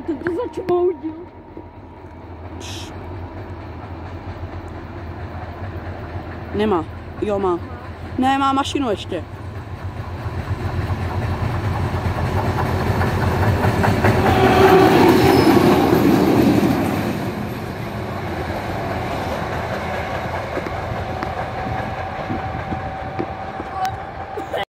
Ten to začmoudil. Nemá. Jo, má. Ne, má mašinu ještě.